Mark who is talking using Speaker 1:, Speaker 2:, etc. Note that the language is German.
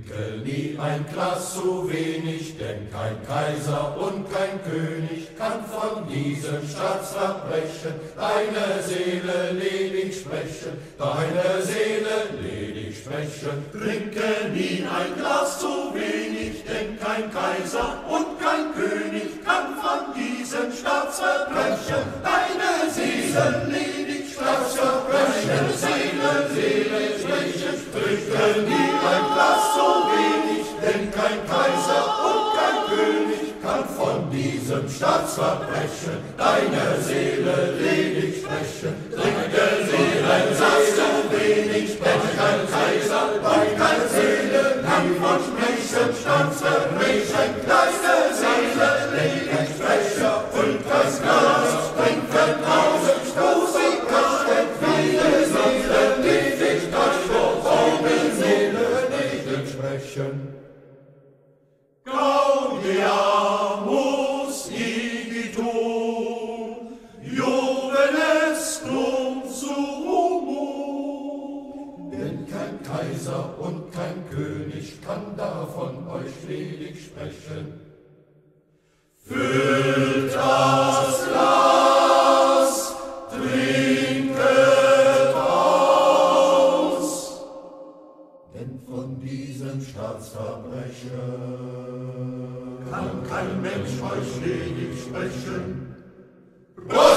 Speaker 1: Trinke nie ein Glas zu wenig, denn kein Kaiser und kein König kann von diesem Staatsverbrechen deine Seele ledig sprechen, deine Seele ledig sprechen. Trinke nie ein Glas zu wenig, denn kein Kaiser und kein König kann von diesem Staatsverbrechen deine Seele ledig sprechen, deine Seele sprechen. Trinke nie ein Glas zu wenig, denn kein Kaiser und kein König kann von diesem Staatsverbrechen deine Seele ledig sprechen. Trinke nie ein Glas zu wenig, denn kein Kaiser und kein Seele kann von diesem Staatsverbrechen deine Seele ledig sprechen. Und das Glas trinken aus dem Stoß, kostet viele Seele ledig sprechen. Gaudiamus igitur, juvenescum suum. Denn kein Kaiser und kein König kann davon euch ledig sprechen. Füllt das Glas, trinket aus, denn von diesem Staatsverbrechen kann kein Mensch euch ledig sprechen.